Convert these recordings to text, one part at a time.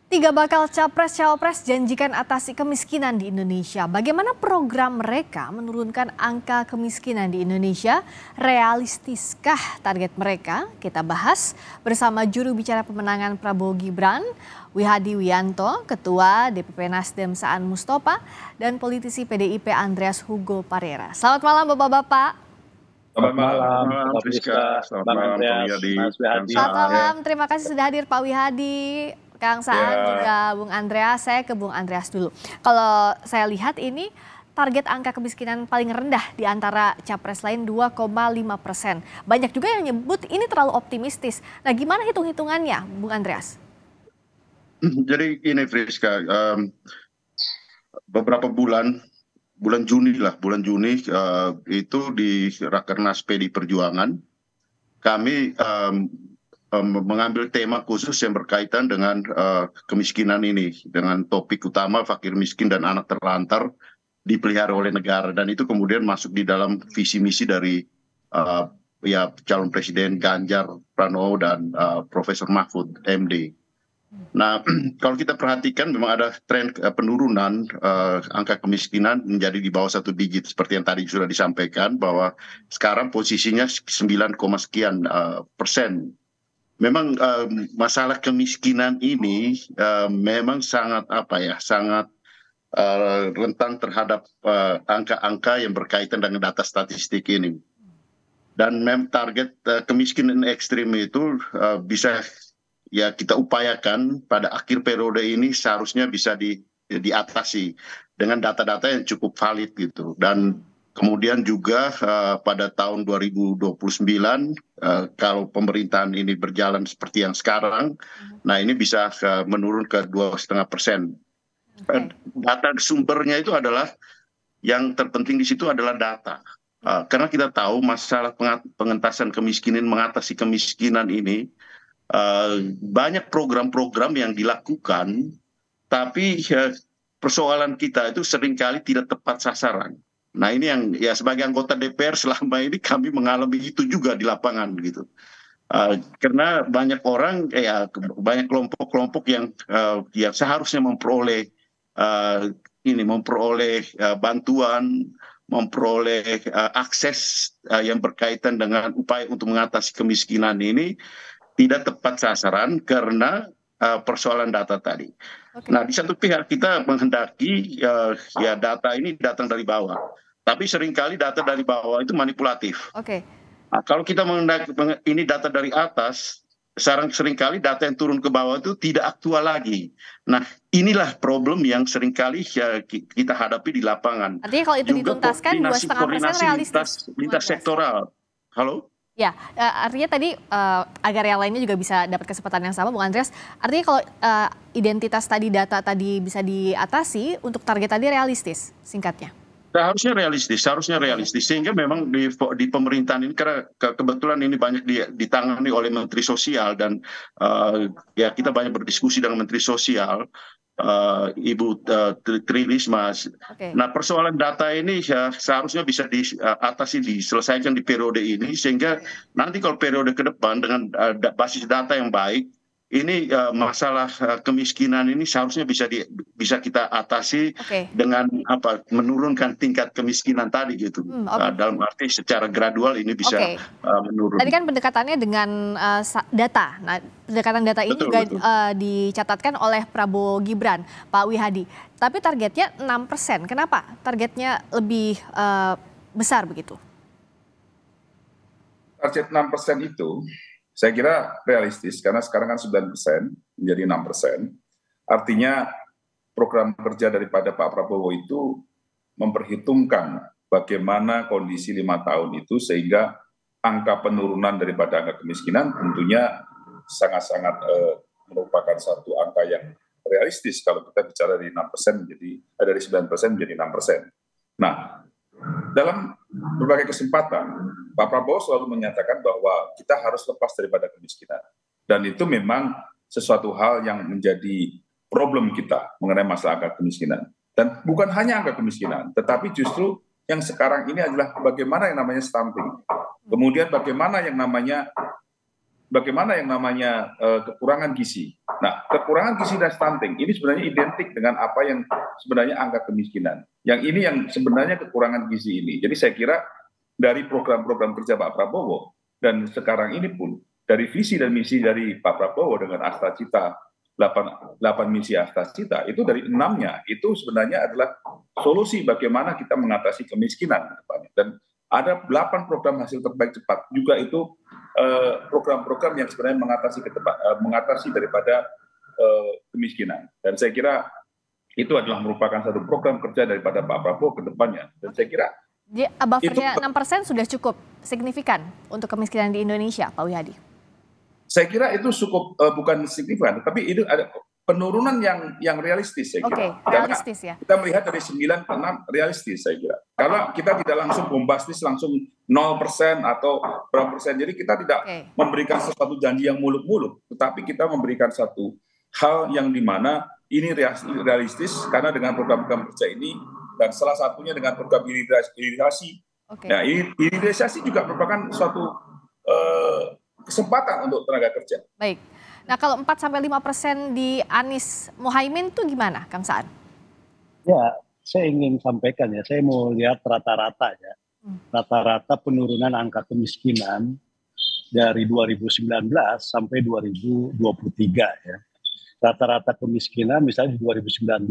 Tiga bakal capres-cawapres janjikan atasi kemiskinan di Indonesia. Bagaimana program mereka menurunkan angka kemiskinan di Indonesia? Realistiskah target mereka? Kita bahas bersama juru bicara pemenangan Prabowo Gibran, Wihadi Wianto, Ketua DPP Nasdem Saan Mustopa, dan politisi PDIP Andreas Hugo Parera. Selamat malam Bapak-Bapak. Selamat malam, Pak Friska. Selamat malam, Pak Wihadi. Mas Wihadi. Selamat malam, terima kasih sudah hadir Pak Wihadi, Kang Saan, juga Bung Andreas. Saya ke Bung Andreas dulu. Kalau saya lihat ini target angka kemiskinan paling rendah di antara capres lain 2,5%. Banyak juga yang nyebut ini terlalu optimistis. Nah, gimana hitung-hitungannya, Bung Andreas? Jadi ini Friska, beberapa bulan Juni itu di Rakernas PD Perjuangan kami mengambil tema khusus yang berkaitan dengan kemiskinan ini, dengan topik utama fakir miskin dan anak terlantar dipelihara oleh negara, dan itu kemudian masuk di dalam visi misi dari calon presiden Ganjar Pranowo dan Profesor Mahfud MD. Nah, kalau kita perhatikan memang ada tren penurunan angka kemiskinan menjadi di bawah 1 digit seperti yang tadi sudah disampaikan, bahwa sekarang posisinya 9, sekian persen. Memang masalah kemiskinan ini memang sangat rentan terhadap angka-angka yang berkaitan dengan data statistik ini. Dan target kemiskinan ekstrim itu bisa kita upayakan pada akhir periode ini seharusnya bisa diatasi dengan data-data yang cukup valid gitu. Dan kemudian juga pada tahun 2029 kalau pemerintahan ini berjalan seperti yang sekarang, nah ini bisa menurun ke 2,5%. Data sumbernya itu adalah, yang terpenting di situ adalah data. Karena kita tahu masalah pengentasan kemiskinan, mengatasi kemiskinan ini, banyak program-program yang dilakukan, tapi persoalan kita itu seringkali tidak tepat sasaran. Nah, ini yang sebagai anggota DPR selama ini kami mengalami itu juga di lapangan gitu. Karena banyak orang, banyak kelompok-kelompok yang seharusnya memperoleh bantuan, memperoleh akses yang berkaitan dengan upaya untuk mengatasi kemiskinan ini, tidak tepat sasaran karena persoalan data tadi. Nah, di satu pihak kita menghendaki data ini datang dari bawah, tapi seringkali data dari bawah itu manipulatif. Nah, kalau kita menghendaki ini data dari atas, seringkali data yang turun ke bawah itu tidak aktual lagi. Nah, inilah problem yang seringkali kita hadapi di lapangan. Artinya kalau itu dituntaskan 2,5% realistis. Lintas sektoral. Halo? Ya, artinya tadi agar yang lainnya juga bisa dapat kesempatan yang sama, Bung Andreas. Artinya kalau identitas tadi, data tadi bisa diatasi, untuk target tadi realistis, singkatnya. Seharusnya realistis. Sehingga memang di pemerintahan ini, karena kebetulan ini banyak ditangani oleh Menteri Sosial, dan kita banyak berdiskusi dengan Menteri Sosial, Ibu Tri Risma. Nah, persoalan data ini seharusnya bisa diselesaikan di periode ini, sehingga nanti kalau periode ke depan dengan basis data yang baik, ini masalah kemiskinan ini seharusnya bisa kita atasi dengan menurunkan tingkat kemiskinan tadi gitu. Dalam arti secara gradual ini bisa menurun. Tadi kan pendekatannya dengan data. Nah, pendekatan data ini juga dicatatkan oleh Prabowo Gibran, Pak Wihadi. Tapi targetnya 6%. Kenapa targetnya lebih besar begitu? Target 6% itu saya kira realistis, karena sekarang kan 9% menjadi 6%. Artinya program kerja daripada Pak Prabowo itu memperhitungkan bagaimana kondisi 5 tahun itu, sehingga angka penurunan daripada angka kemiskinan tentunya sangat-sangat merupakan satu angka yang realistis kalau kita bicara dari 6% dari 9% menjadi 6%. Nah, dalam berbagai kesempatan, Pak Prabowo selalu menyatakan bahwa kita harus lepas daripada kemiskinan. Dan itu memang sesuatu hal yang menjadi problem kita mengenai masalah angka kemiskinan. Dan bukan hanya angka kemiskinan, tetapi justru yang sekarang ini adalah bagaimana yang namanya stunting. Kemudian bagaimana yang namanya bagaimana yang namanya kekurangan gizi. Nah, kekurangan gizi dan stunting ini sebenarnya identik dengan apa yang sebenarnya angka kemiskinan. Yang ini yang sebenarnya kekurangan gizi ini. Jadi saya kira dari program-program kerja Pak Prabowo dan sekarang ini pun dari visi dan misi dari Pak Prabowo dengan Asta Cita 8 misi Asta Cita itu dari 6-nya itu sebenarnya adalah solusi bagaimana kita mengatasi kemiskinan ke depannya. Dan ada 8 program hasil terbaik cepat juga itu program-program yang sebenarnya mengatasi daripada kemiskinan. Dan saya kira itu adalah merupakan satu program kerja daripada Pak Prabowo ke depannya. Dan saya kira buffernya 6% sudah cukup signifikan untuk kemiskinan di Indonesia, Pak Wihadi. Saya kira itu cukup bukan signifikan, tapi itu ada penurunan yang realistis saya kira. Realistis ya. Kita melihat dari 9 ke 6 realistis saya kira. Karena kita tidak langsung bombastis langsung 0% atau berapa persen. Jadi kita tidak memberikan sesuatu janji yang muluk-muluk, tetapi kita memberikan satu hal yang dimana ini realistis karena dengan program-program kerja ini dan salah satunya dengan program hilirisasi. Nah, hilirisasi juga merupakan suatu kesempatan untuk tenaga kerja. Baik. Nah, kalau 4-5% di Anies Mohaimin itu gimana, Kang Saan? Ya, saya ingin sampaikan ya, saya mau lihat rata-rata ya. Rata-rata penurunan angka kemiskinan dari 2019 sampai 2023 ya. Rata-rata kemiskinan misalnya di 2019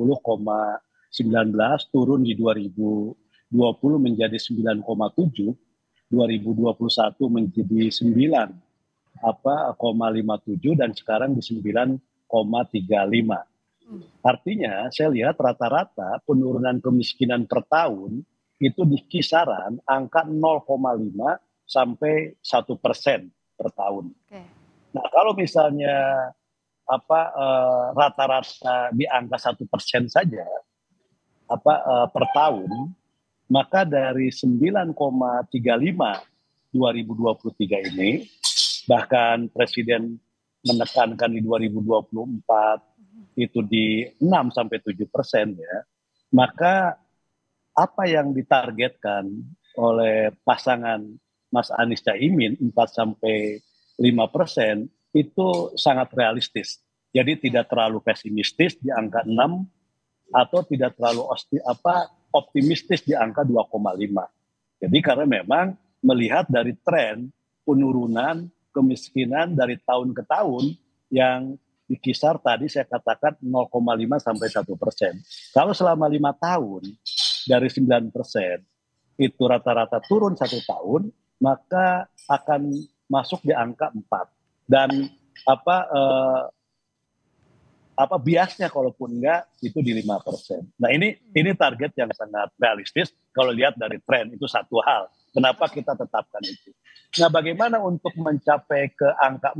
10,19 turun di 2020 menjadi 9,7, 2021 menjadi 9,57 dan sekarang di 9,35. Artinya saya lihat rata-rata penurunan kemiskinan per tahun itu di kisaran angka 0,5 sampai 1% per tahun. Nah kalau misalnya rata-rata di angka 1% saja per tahun, maka dari 9,35 2023 ini, bahkan Presiden menekankan di 2024 itu di 6-7% ya, maka apa yang ditargetkan oleh pasangan Mas Anies Caimin 4-5% itu sangat realistis. Jadi tidak terlalu pesimistis di angka 6 atau tidak terlalu optimistis di angka 2,5. Jadi karena memang melihat dari tren penurunan kemiskinan dari tahun ke tahun yang dikisar tadi saya katakan 0,5 sampai 1%. Kalau selama 5 tahun dari 9% itu rata-rata turun 1 tahun, maka akan masuk di angka 4. Dan biasnya kalaupun enggak itu di 5%. Nah ini target yang sangat realistis kalau lihat dari tren, itu satu hal. Kenapa kita tetapkan itu? Nah bagaimana untuk mencapai ke angka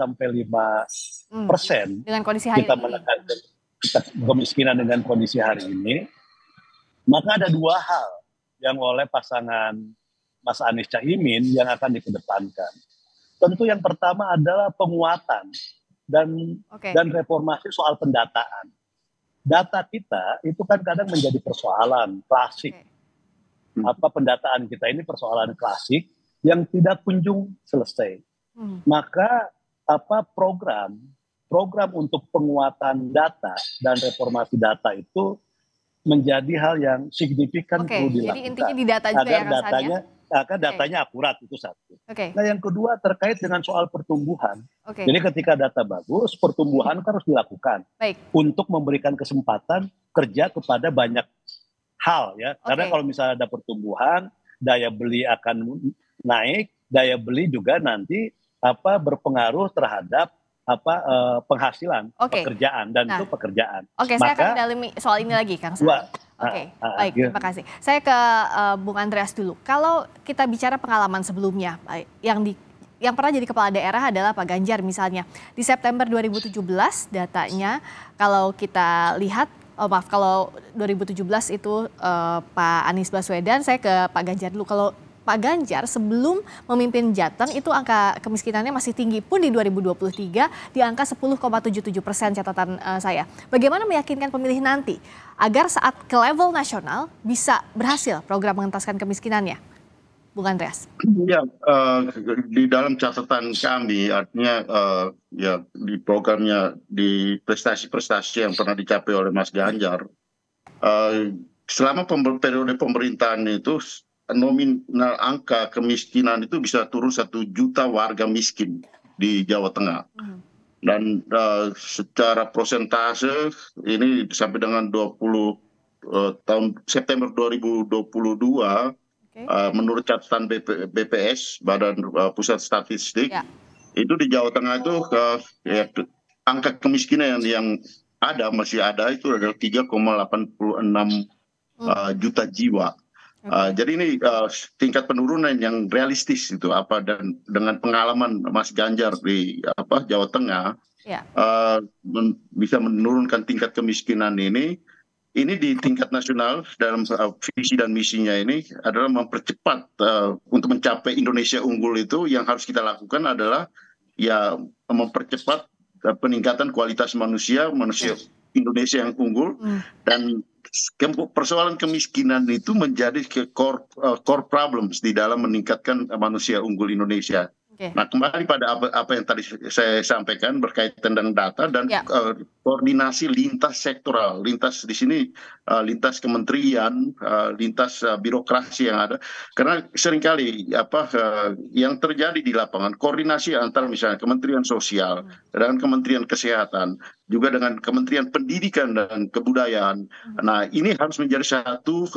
4-5% dengan kondisi hari kita ini, menekan kemiskinan dengan kondisi hari ini, maka ada 2 hal yang oleh pasangan Mas Anies Caimin yang akan dikedepankan. Tentu yang pertama adalah penguatan dan reformasi soal pendataan. Data kita itu kan kadang menjadi persoalan klasik. Pendataan kita ini persoalan klasik yang tidak kunjung selesai. Maka program untuk penguatan data dan reformasi data itu menjadi hal yang signifikan perlu dilakukan. Jadi intinya di data juga agar datanya akurat, itu satu. Nah yang kedua terkait dengan soal pertumbuhan. Jadi ketika data bagus, pertumbuhan kan harus dilakukan untuk memberikan kesempatan kerja kepada banyak hal ya. Karena kalau misalnya ada pertumbuhan, daya beli akan naik, daya beli juga nanti berpengaruh terhadap penghasilan pekerjaan dan itu pekerjaan. Saya akan dalami soal ini lagi, Kang Saan. Baik, terima kasih. Saya ke Bung Andreas dulu. Kalau kita bicara pengalaman sebelumnya, yang pernah jadi kepala daerah adalah Pak Ganjar misalnya. Di September 2017 datanya kalau kita lihat, kalau 2017 itu Pak Anies Baswedan, saya ke Pak Ganjar dulu. Kalau Pak Ganjar sebelum memimpin Jateng itu angka kemiskinannya masih tinggi pun di 2023 di angka 10,77% catatan saya. Bagaimana meyakinkan pemilih nanti agar saat ke level nasional bisa berhasil program mengentaskan kemiskinannya? Bung Andreas? Ya, di dalam catatan kami, artinya ya di programnya, di prestasi-prestasi yang pernah dicapai oleh Mas Ganjar, selama periode pemerintahan itu nominal angka kemiskinan itu bisa turun 1 juta warga miskin di Jawa Tengah. Dan secara prosentase ini sampai dengan 20 tahun September 2022, menurut catatan BPS, Badan Pusat Statistik, itu di Jawa Tengah itu ya, angka kemiskinan yang masih ada itu adalah 3,86 juta jiwa. Jadi ini tingkat penurunan yang realistis itu dan dengan pengalaman Mas Ganjar di Jawa Tengah, bisa menurunkan tingkat kemiskinan ini di tingkat nasional. Dalam visi dan misinya ini adalah mempercepat untuk mencapai Indonesia unggul. Itu yang harus kita lakukan adalah ya mempercepat peningkatan kualitas manusia Indonesia yang unggul, dan persoalan kemiskinan itu menjadi core problems di dalam meningkatkan manusia unggul Indonesia. Nah, kembali pada apa yang tadi saya sampaikan berkaitan dengan data dan koordinasi lintas sektoral, lintas di sini lintas kementerian, lintas birokrasi yang ada. Karena seringkali yang terjadi di lapangan, koordinasi antara misalnya Kementerian Sosial dengan Kementerian Kesehatan, juga dengan Kementerian Pendidikan dan Kebudayaan. Nah, ini harus menjadi satu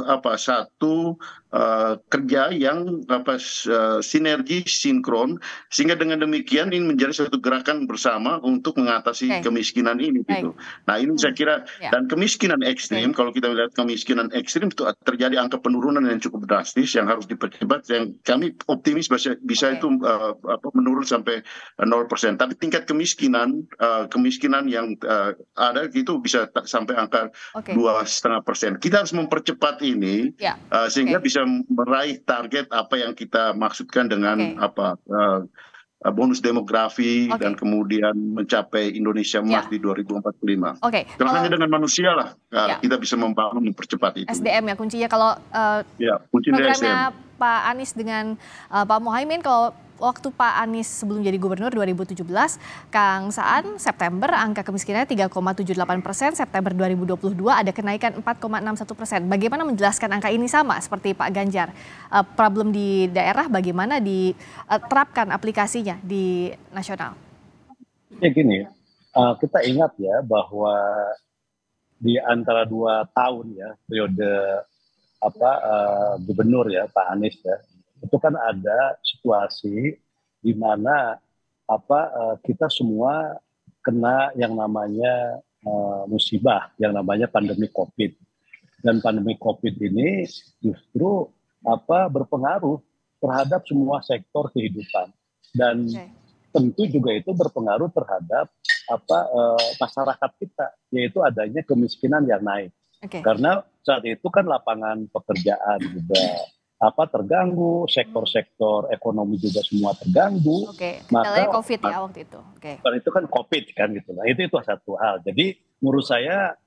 kerja yang sinergi, sinkron, sehingga dengan demikian ini menjadi satu gerakan bersama untuk mengatasi kemiskinan ini gitu. Nah, ini saya kira, dan kemiskinan ekstrim, kalau kita lihat kemiskinan ekstrim itu terjadi angka penurunan yang cukup drastis yang harus dipercepat, yang kami optimis bisa itu menurun sampai 0%. Tapi tingkat kemiskinan yang ada gitu bisa sampai angka 2,5%. Kita harus mempercepat ini sehingga bisa meraih target apa yang kita maksudkan dengan bonus demografi dan kemudian mencapai Indonesia emas di 2045. Karena hanya dengan manusia lah kita bisa mempercepat itu. SDM ya kuncinya. Kalau programnya Pak Anies dengan Pak Muhaimin, kalau waktu Pak Anies sebelum jadi gubernur 2017, Kang Saan, September angka kemiskinannya 3,78%, September 2022 ada kenaikan 4,61%. Bagaimana menjelaskan angka ini sama seperti Pak Ganjar? Problem di daerah bagaimana diterapkan aplikasinya di nasional? Ya gini, kita ingat ya bahwa di antara 2 tahun ya periode gubernur ya Pak Anies ya, itu kan ada situasi di mana kita semua kena yang namanya musibah, yang namanya pandemi COVID. Dan pandemi COVID ini justru berpengaruh terhadap semua sektor kehidupan, dan tentu juga itu berpengaruh terhadap masyarakat kita, yaitu adanya kemiskinan yang naik. Karena saat itu kan lapangan pekerjaan juga terganggu, sektor-sektor ekonomi juga semua terganggu. Maka COVID ya waktu itu. Itu kan COVID kan gitu. Nah, itu satu hal. Jadi menurut saya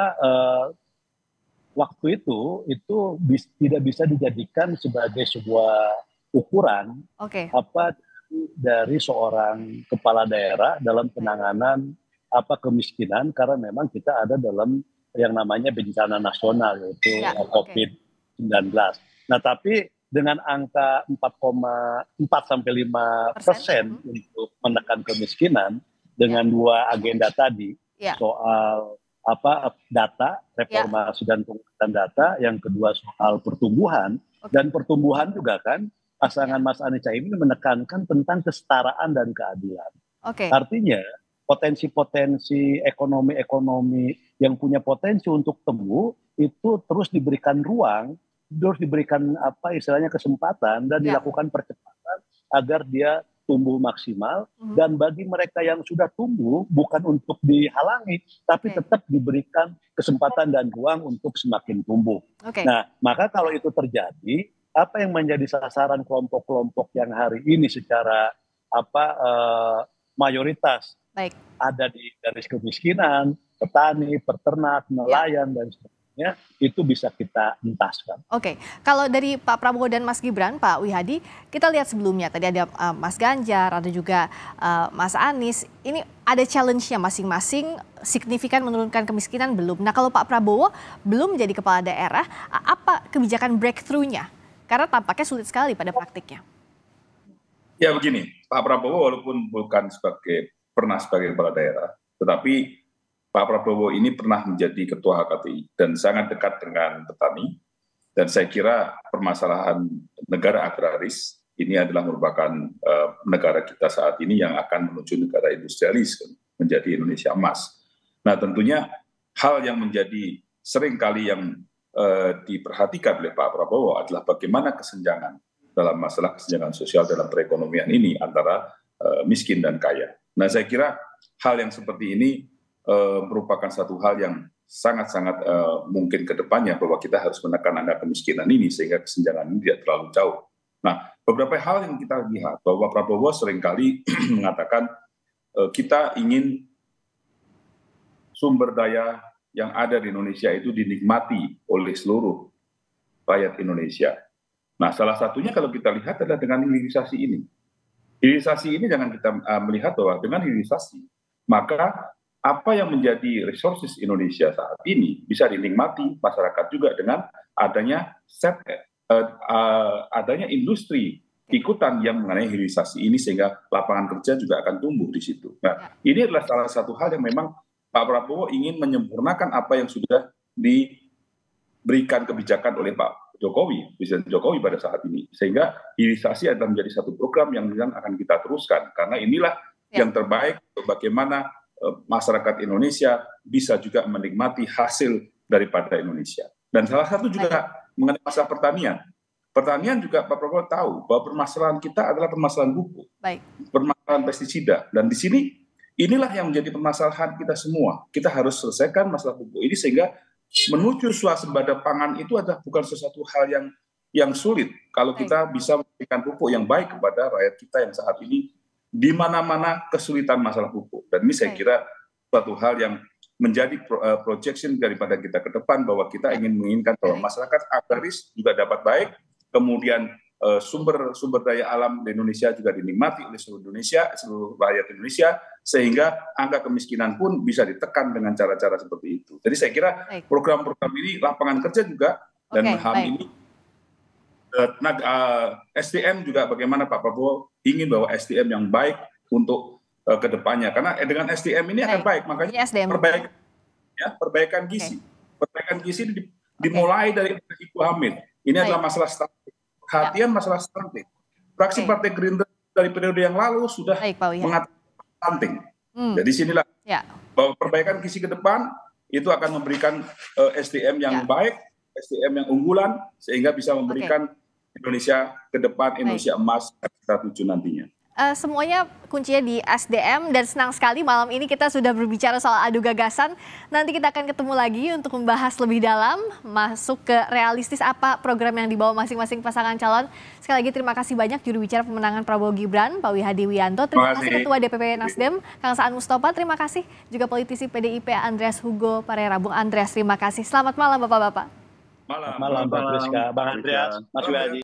waktu itu tidak bisa dijadikan sebagai sebuah ukuran dari seorang kepala daerah dalam penanganan kemiskinan, karena memang kita ada dalam yang namanya bencana nasional, yaitu COVID-19. Nah, tapi dengan angka 4,4-5% untuk menekan kemiskinan dengan 2 agenda tadi, soal data, reformasi dan penguatan data, yang kedua soal pertumbuhan, dan pertumbuhan juga kan pasangan Mas Anies Caimin menekankan tentang kesetaraan dan keadilan. Artinya potensi-potensi ekonomi yang punya potensi untuk tumbuh itu terus diberikan ruang, terus diberikan istilahnya kesempatan, dan dilakukan percepatan agar dia tumbuh maksimal. Dan bagi mereka yang sudah tumbuh bukan untuk dihalangi, tapi tetap diberikan kesempatan dan ruang untuk semakin tumbuh. Nah, maka kalau itu terjadi, apa yang menjadi sasaran kelompok-kelompok yang hari ini secara mayoritas ada di garis kemiskinan, petani, peternak, nelayan, dan sebagainya, dampaknya itu bisa kita entaskan. Oke, kalau dari Pak Prabowo dan Mas Gibran, Pak Wihadi, kita lihat sebelumnya tadi ada Mas Ganjar, ada juga Mas Anies. Ini ada challenge-nya masing-masing, signifikan menurunkan kemiskinan belum. Nah, kalau Pak Prabowo belum menjadi kepala daerah, apa kebijakan breakthrough-nya? Karena tampaknya sulit sekali pada praktiknya. Ya begini, Pak Prabowo walaupun bukan pernah sebagai kepala daerah, tetapi Pak Prabowo ini pernah menjadi ketua HKTI dan sangat dekat dengan petani. Dan saya kira permasalahan negara agraris ini adalah merupakan negara kita saat ini yang akan menuju negara industrialis, menjadi Indonesia emas. Nah tentunya hal yang menjadi seringkali yang diperhatikan oleh Pak Prabowo adalah bagaimana kesenjangan dalam masalah kesenjangan sosial dalam perekonomian ini antara miskin dan kaya. Nah saya kira hal yang seperti ini merupakan satu hal yang sangat-sangat mungkin ke depannya bahwa kita harus menekan angka kemiskinan ini sehingga kesenjangan ini tidak terlalu jauh. Nah, beberapa hal yang kita lihat bahwa Prabowo seringkali mengatakan kita ingin sumber daya yang ada di Indonesia itu dinikmati oleh seluruh rakyat Indonesia. Nah, salah satunya kalau kita lihat adalah dengan hilirisasi ini. Hilirisasi ini jangan kita melihat bahwa dengan hilirisasi maka apa yang menjadi resources Indonesia saat ini bisa dinikmati masyarakat juga dengan adanya adanya industri ikutan yang mengenai hilirisasi ini sehingga lapangan kerja juga akan tumbuh di situ. Nah, ini adalah salah satu hal yang memang Pak Prabowo ingin menyempurnakan apa yang sudah diberikan kebijakan oleh Pak Jokowi, Presiden Jokowi pada saat ini. Sehingga hilirisasi adalah menjadi satu program yang akan kita teruskan karena inilah yang terbaik bagaimana masyarakat Indonesia bisa juga menikmati hasil daripada Indonesia. Dan salah satu juga mengenai masalah pertanian. Pertanian juga Pak Prabowo tahu bahwa permasalahan kita adalah permasalahan pupuk, permasalahan pestisida. Dan di sini inilah yang menjadi permasalahan kita semua. Kita harus selesaikan masalah pupuk ini sehingga menuju swasembada pangan itu adalah bukan sesuatu hal yang sulit. Kalau kita bisa memberikan pupuk yang baik kepada rakyat kita yang saat ini di mana-mana kesulitan masalah pupuk. Dan ini saya kira suatu hal yang menjadi projection daripada kita ke depan bahwa kita ingin menginginkan bahwa masyarakat agraris juga dapat baik, kemudian sumber daya alam di Indonesia juga dinikmati oleh seluruh Indonesia, seluruh rakyat Indonesia, sehingga angka kemiskinan pun bisa ditekan dengan cara-cara seperti itu. Jadi saya kira program-program ini lapangan kerja juga dan hal ini SDM juga bagaimana Pak Prabowo ingin bahwa SDM yang baik untuk kedepannya karena dengan SDM ini akan baik, makanya perbaikan gizi. Perbaikan gizi dimulai dari ibu hamil. Ini adalah masalah stunting. Perhatian masalah stunting. Fraksi Partai Gerindra dari periode yang lalu sudah mengatakan stunting. Jadi sinilah bahwa perbaikan gizi ke depan itu akan memberikan SDM yang baik, SDM yang unggulan sehingga bisa memberikan Indonesia ke depan, Indonesia emas kita tuju nantinya. Semuanya kuncinya di SDM dan senang sekali malam ini kita sudah berbicara soal adu gagasan. Nanti kita akan ketemu lagi untuk membahas lebih dalam, masuk ke realistis apa program yang dibawa masing-masing pasangan calon. Sekali lagi terima kasih banyak juru bicara pemenangan Prabowo Gibran, Pak Wihadi Wianto. Terima kasih Ketua DPP Nasdem, Kang Saan Mustafa. Terima kasih juga politisi PDIP Andreas Hugo Parera. Bung Andreas, terima kasih. Selamat malam Bapak-Bapak. Malam Mbak Priska, Bang Andreas, Mas Wihadi.